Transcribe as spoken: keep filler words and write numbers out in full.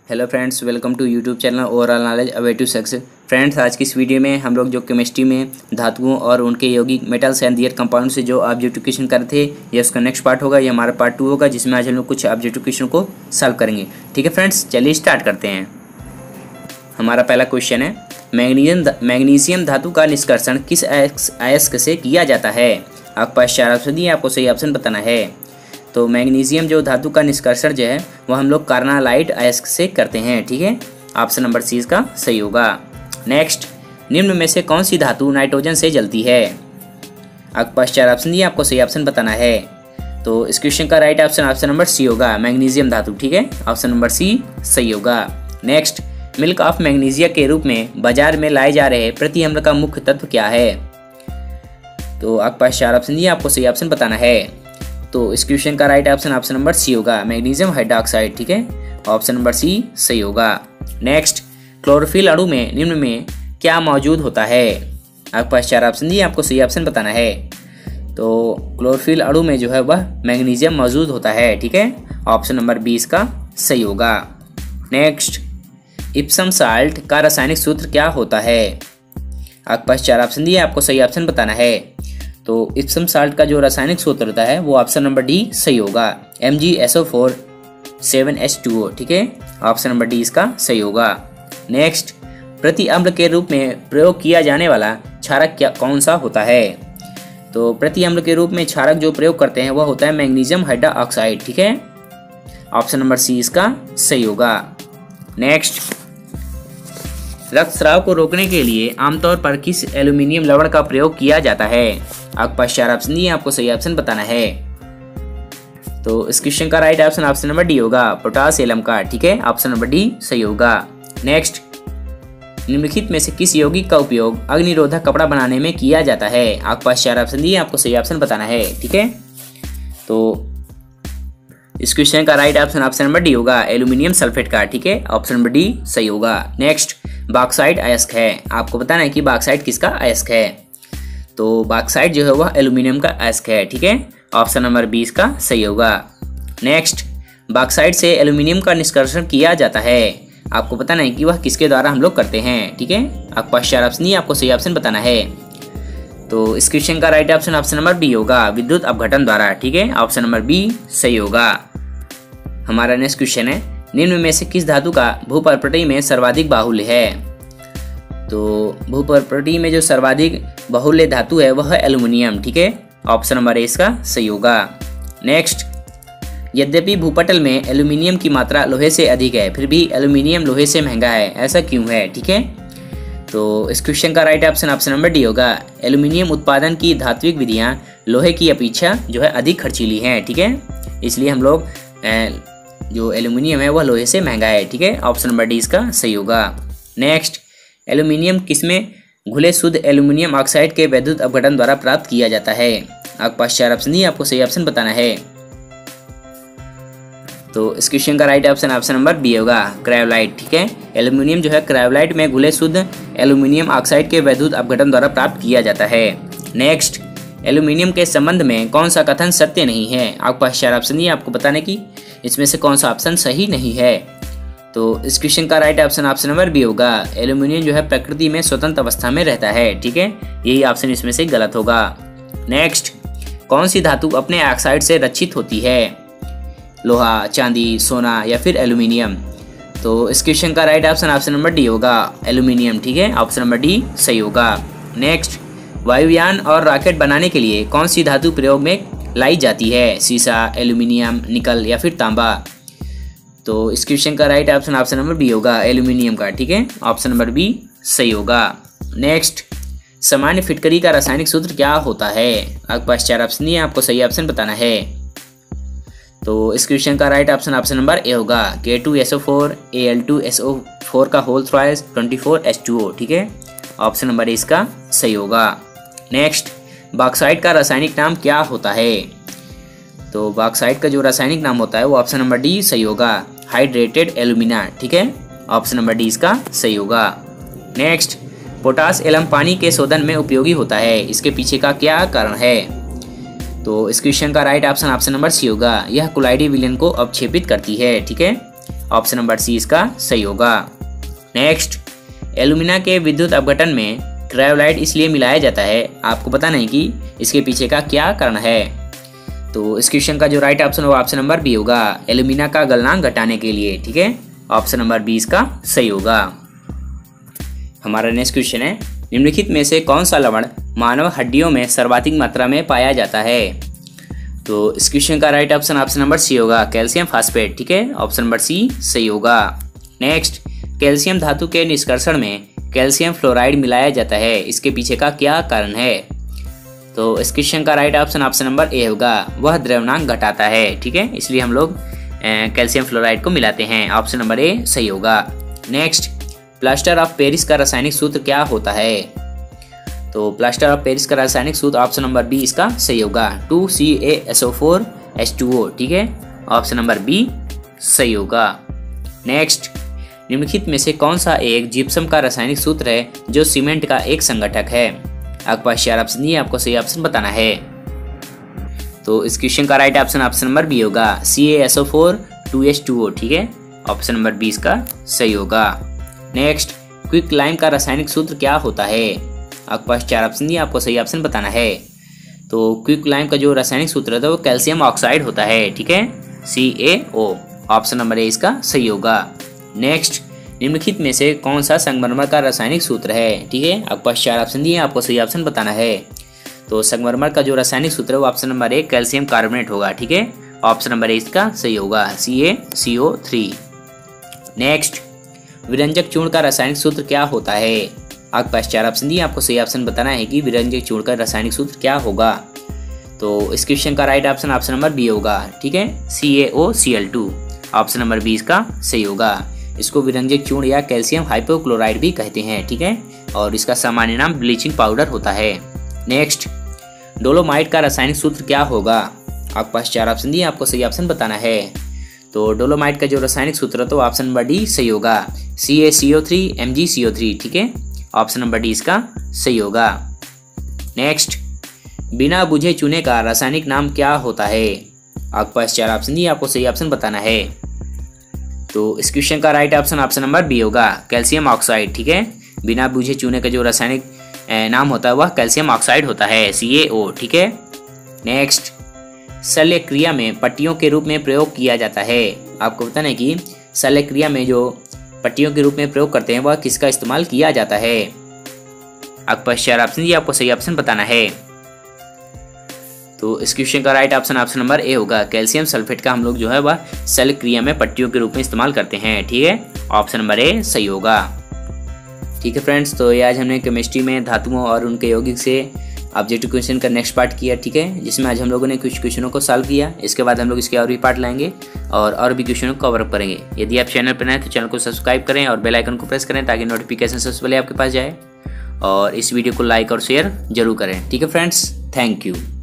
Hello friends, welcome to YouTube channel overall knowledge a way to success. Friends, आज की इस video में हम लोग जो केमिस्ट्री में धातुओं और उनके यौगिक मेटल्स एंड दियर कंपाउंड से जो ऑब्जेक्टिव क्वेश्चन करे थे, ये उसका नेक्स्ट पार्ट होगा। ये हमारा पार्ट टू होगा, जिसमें आज हम लोग कुछ ऑब्जेक्टिव क्वेश्चन को सॉल्व करेंगे। ठीक है फ्रेंड्स, चलिए स्टार्ट करते हैं। हमारा पहला क्वेश्चन है, मैग्नीशियम मैग्नीशियम धातु का निष्कर्षण किस अयस्क से किया जाता है? आपके पास चार ऑप्शन दिए, आपको सही ऑप्शन बताना है। तो मैग्नीशियम जो धातु का निष्कर्षण जो है वो हम लोग कार्नालाइट अयस्क से करते हैं। ठीक है, ऑप्शन नंबर सी इसका सही होगा। नेक्स्ट, निम्न में से कौन सी धातु नाइट्रोजन से जलती है? आपके पास चार ऑप्शन दिए, आपको सही ऑप्शन बताना है। तो इस क्वेश्चन का right option option number C होगा, मैग्नीशियम धातु। ठीक है, ऑप्शन नंबर सी सही होगा। नेक्स्ट, मिल्क ऑफ मैग्नीशिया के रूप में बाजार में लाए जा रहे प्रति अम्ल का मुख्य तत्व क्या है? तो आपके पास चार ऑप्शन दिए, आपको सही ऑप्शन बताना है। तो इस क्वेश्चन का right option option number C होगा, मैग्नीशियम हाइड्रोक्साइड। ठीक है, ऑप्शन नंबर सी सही होगा। नेक्स्ट, क्लोरोफिल अणु में निम्न में क्या मौजूद होता है? आपके पास चार ऑप्शन दिए, आपको सही ऑप्शन बताना है। तो क्लोरोफिल अणु में जो है वह मैग्नीशियम मौजूद होता है। ठीक है, ऑप्शन नंबर बी इसका सही होगा। नेक्स्ट, इप्सम साल्ट का रासायनिक सूत्र क्या होता है? आपके पास चार ऑप्शन दिए, आपको सही ऑप्शन बताना है। तो इप्सम साल्ट का जो रासायनिक सूत्र होता है वो ऑप्शन नंबर डी सही होगा, M G S O four seven H two O. ठीक है, ऑप्शन नंबर डी इसका सही होगा। नेक्स्ट, प्रति अम्ल के रूप में प्रयोग किया जाने वाला क्षारक क्या कौन सा होता है? तो प्रति अम्ल के रूप में क्षारक जो प्रयोग करते हैं वह होता है मैग्नीशियम हाइड्रोक्साइड। ठीक है, ऑप्शन नंबर सी इसका सही होगा। नेक्स्ट, रक्तस्राव को रोकने के लिए आमतौर पर किस एल्यूमिनियम लवण का प्रयोग किया जाता है? आपके पास चार ऑप्शन दिए, आपको सही ऑप्शन बताना है। तो इस क्वेश्चन का right option option number D होगा, पोटास एलम का। ठीक है, ऑप्शन नंबर डी सही होगा। नेक्स्ट, निम्नलिखित में से किस यौगिक का उपयोग अग्निरोधक कपड़ा बनाने में किया जाता है? आपके पास चार ऑप्शन दिए, आपको सही ऑप्शन बताना है। ठीक है, तो इस क्वेश्चन का right option option number D होगा, एल्यूमिनियम सल्फेट का। ठीक है, ऑप्शन नंबर डी सही होगा। नेक्स्ट, बॉक्साइट अयस्क है। आपको बताना है कि बॉक्साइट किसका अयस्क है। तो बॉक्साइट जो है वह एल्यूमिनियम का अयस्क है। ठीक है, ऑप्शन नंबर बी इसका सही होगा। नेक्स्ट, बॉक्साइट से एल्यूमिनियम का निष्कर्षण किया जाता है। आपको बताना है कि वह किसके द्वारा हम लोग करते हैं। ठीक है, आपके पास चार ऑप्शन नहीं, आपको सही ऑप्शन बताना है। तो इस क्वेश्चन का right option option number B होगा, विद्युत अपघटन द्वारा। ठीक है, ऑप्शन नंबर बी सही होगा। हमारा नेक्स्ट क्वेश्चन है, निम्न में से किस धातु का भूपर्पटी में सर्वाधिक बाहुल्य है? तो भूपर्पटी में जो सर्वाधिक बाहुल्य धातु है वह है एल्यूमिनियम। ठीक है, ऑप्शन नंबर ए इसका सही होगा। नेक्स्ट, यद्यपि भूपटल में एल्यूमिनियम की मात्रा लोहे से अधिक है, फिर भी एल्यूमिनियम लोहे से महंगा है, ऐसा क्यों है? ठीक है, तो इस क्वेश्चन का right option option number D होगा, एल्यूमिनियम उत्पादन की धात्विक विधियां लोहे की अपेक्षा जो है अधिक खर्चीली हैं। ठीक है, इसलिए हम लोग जो एल्यूमिनियम है वह लोहे से महंगा है। ठीक है, ऑप्शन नंबर डी इसका सही होगा। नेक्स्ट, एल्यूमिनियम किसमें घुले शुद्ध एल्यूमिनियम ऑक्साइड के विद्युत अपघटन द्वारा प्राप्त किया जाता है? आपके पास चार ऑप्शन दिए, आपको सही ऑप्शन बताना है। तो इस क्वेश्चन का right option option number B होगा, क्रायोलाइट। ठीक है, एल्यूमिनियम जो है क्रायोलाइट में घुले शुद्ध एल्यूमिनियम ऑक्साइड के विद्युत अपघटन द्वारा प्राप्त किया जाता है। नेक्स्ट, एल्यूमिनियम के संबंध में कौन सा कथन सत्य नहीं है? आपके पास चार ऑप्शन दिए, आपको बताने की इसमें से कौन सा ऑप्शन सही नहीं है। तो इस क्वेश्चन का right option option number B होगा, एल्यूमिनियम जो है प्रकृति में स्वतंत्र अवस्था में रहता है। ठीक है, यही ऑप्शन इसमें से गलत होगा। नेक्स्ट, कौन सी धातु अपने ऑक्साइड से रक्षित होती है? लोहा, चांदी, सोना या फिर एल्यूमिनियम? तो इस क्वेश्चन का right option option number D होगा, एल्यूमिनियम। ठीक है, ऑप्शन नंबर डी सही होगा। नेक्स्ट, वायुयान और रॉकेट बनाने के लिए कौन सी धातु प्रयोग में लाई जाती है? सीसा, एल्यूमिनियम, निकल या फिर तांबा? तो इस क्वेश्चन का right option option number B होगा, एल्यूमिनियम का। ठीक है, ऑप्शन नंबर बी सही होगा। नेक्स्ट, सामान्य फिटकरी का रासायनिक सूत्र क्या होता है? आपके पास चार ऑप्शन नहीं है, आपको सही ऑप्शन बताना है। तो इस क्वेश्चन का right option option number A होगा, K two S O four A L two S O four का whole thrice twenty four H two O. ठीक है, ऑप्शन नंबर ए इसका सही होगा। नेक्स्ट, बॉक्साइट का रासायनिक नाम क्या होता है? तो बॉक्साइट का जो रासायनिक नाम होता है वो ऑप्शन नंबर डी सही होगा, हाइड्रेटेड एल्यूमिना। ठीक है, ऑप्शन नंबर डी इसका सही होगा। नेक्स्ट, पोटास एलम पानी के शोधन में उपयोगी होता है, इसके पीछे का क्या कारण है? तो इस क्वेश्चन का right option option number C होगा, यह कोलाइडी विलयन को अवक्षेपित करती है। ठीक है, ऑप्शन नंबर सी इसका सही होगा। नेक्स्ट, एल्यूमिना के विद्युत अपघटन में क्रायोलाइट इसलिए मिलाया जाता है, आपको पता नहीं कि इसके पीछे का क्या कारण है। तो इस क्वेश्चन का जो राइट ऑप्शन होगा ऑप्शन नंबर बी होगा, एल्यूमिना का गलनांक घटाने के लिए। ठीक है, ऑप्शन नंबर बी इसका सही होगा। हमारा नेक्स्ट क्वेश्चन है, निम्नलिखित में से कौन सा लवण मानव हड्डियों में सर्वाधिक मात्रा में पाया जाता है। तो इस क्वेश्चन का right option option number C होगा, कैल्शियम फास्फेट। ठीक है, ऑप्शन नंबर सी सही होगा। नेक्स्ट, कैल्शियम धातु के निष्कर्षण में कैल्शियम फ्लोराइड मिलाया जाता है, इसके पीछे का क्या कारण है। तो इस क्वेश्चन का right option option number A होगा, वह द्रव्यमान घटाता है। ठीक है, इसलिए हम लोग कैल्शियम फ्लोराइड को मिलाते हैं, ऑप्शन नंबर ए सही होगा। नेक्स्ट, प्लास्टर ऑफ पेरिस का रासायनिक सूत्र क्या होता है। तो प्लास्टर ऑफ पेरिस का रासायनिक सूत्र ऑप्शन नंबर बी इसका सही होगा, two C A S O four H two O. ठीक है, ऑप्शन नंबर बी सही होगा। नेक्स्ट, निम्नलिखित में से कौन सा एक जिप्सम का रासायनिक सूत्र है जो सीमेंट का एक संगठक है। आपके पास चार ऑप्शन दिए, आपको सही ऑप्शन बताना है। तो इस क्वेश्चन का right option option number B होगा, C A S O four two H two O. ठीक है, ऑप्शन नंबर बी इसका सही होगा। नेक्स्ट, क्विक लाइम का रासायनिक सूत्र क्या होता है। आपके पास चार ऑप्शन दिए, आपको सही ऑप्शन बताना है। तो क्विक लाइम का जो रासायनिक सूत्र है वो कैल्शियम ऑक्साइड होता है। ठीक है, C A O, option number ए इसका सही होगा। नेक्स्ट, निम्नलिखित में से कौन सा संगमरमर का रासायनिक सूत्र है। ठीक है, आपके पास चार ऑप्शन दिए, आपको सही ऑप्शन बताना है। तो संगमरमर का जो रासायनिक सूत्र है वो option number A calcium carbonate होगा। ठीक है, ऑप्शन नंबर ए इसका सही होगा, C A C O three. Next, विरंजक चूर्ण का रासायनिक सूत्र क्या होता है। आपके पास चार ऑप्शन दिए, आपको सही ऑप्शन बताना है कि विरंजक चूर्ण का रासायनिक सूत्र क्या होगा। तो इस क्वेश्चन का right option option number B होगा। ठीक है, C A O C L two, option number B इसका सही होगा। इसको विरंजक चूर्ण या कैल्शियम हाइपोक्लोराइड भी कहते हैं। ठीक है, और इसका सामान्य नाम ब्लीचिंग पाउडर होता है। नेक्स्ट, डोलोमाइट का रासायनिक सूत्र क्या होगा। आपके पास चार ऑप्शन दिए, आपको सही ऑप्शन बताना है। तो डोलोमाइट का जो रासायनिक सूत्र है तो ऑप्शन नंबर डी सही होगा, C A C O three M G C O three. ठीक है, ऑप्शन नंबर डी इसका सही होगा। नेक्स्ट, बिना बुझे चूने का रासायनिक नाम क्या होता है। आपके पास चार ऑप्शन दिए, आपको सही ऑप्शन बताना है। तो इस क्वेश्चन का right option option number B होगा, कैल्शियम ऑक्साइड। ठीक है, बिना बुझे चूने का जो रासायनिक नाम होता है वह कैल्शियम ऑक्साइड होता है, सी ए ओ। ठीक है। नेक्स्ट, शल्य क्रिया में पट्टियों के रूप में प्रयोग किया जाता है। आपको बताना है कि शल्य क्रिया में जो पट्टियों के रूप में प्रयोग करते हैं वह किसका इस्तेमाल किया जाता है। आपके पास चार ऑप्शन दिए, आपको सही ऑप्शन बताना है। तो इस क्वेश्चन का right option option number A होगा, कैल्शियम सल्फेट का हम लोग जो है वह शल्य क्रिया में पट्टियों के रूप में इस्तेमाल करते हैं। ठीक है, ऑप्शन नंबर ए सही होगा। ठीक है फ्रेंड्स, तो ये आज हमने केमिस्ट्री में धातुओं और उनके यौगिक से ऑब्जेक्टिव क्वेश्चन का नेक्स्ट पार्ट किया। ठीक है, जिसमें आज हम लोगों ने कुछ क्वेश्चनों को सॉल्व किया। इसके बाद हम लोग इसके और भी पार्ट लाएंगे और और भी क्वेश्चनों को कवर करेंगे। यदि आप चैनल पर नए हैं तो चैनल को सब्सक्राइब करें और बेल आइकन को प्रेस करें ताकि नोटिफिकेशन सबसे पहले आपके पास जाए। और इस वीडियो को लाइक और शेयर जरूर करें। ठीक है फ्रेंड्स, थैंक यू।